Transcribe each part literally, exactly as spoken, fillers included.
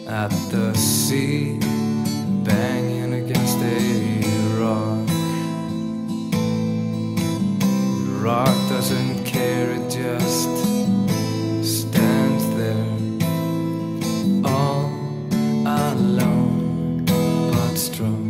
at the sea, banging against a rock. The rock doesn't care, it just stands there, all alone but strong.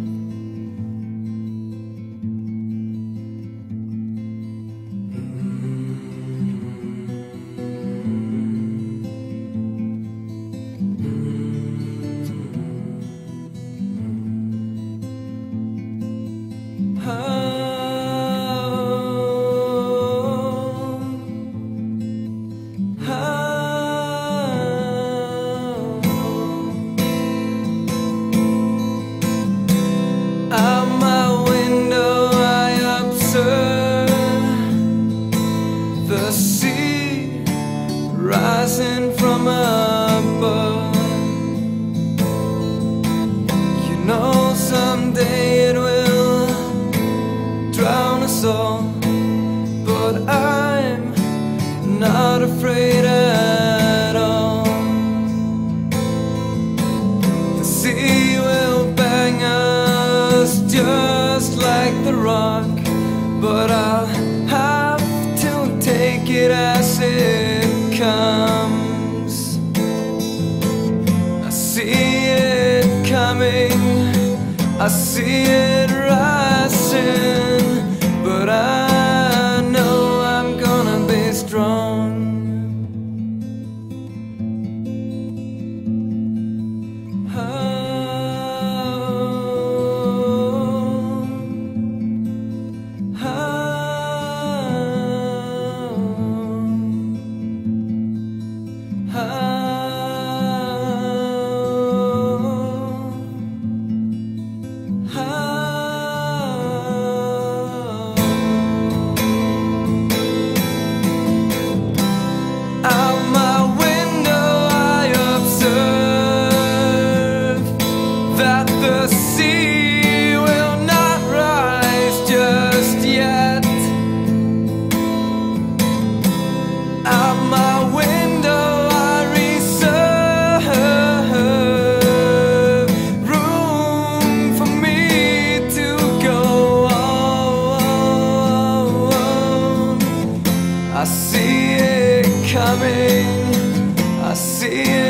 Out my window I observe the sea rising from above. You know someday it will drown us all, but I'm not afraid at all. The sea will bang us just like the rock, but I'll have to take it as it comes. I see it coming, I see it rising, but I know I'm gonna be strong. Out my window I observe that the sea will not rise just yet. Out my window I reserve room for me to go on. I see it coming, I see it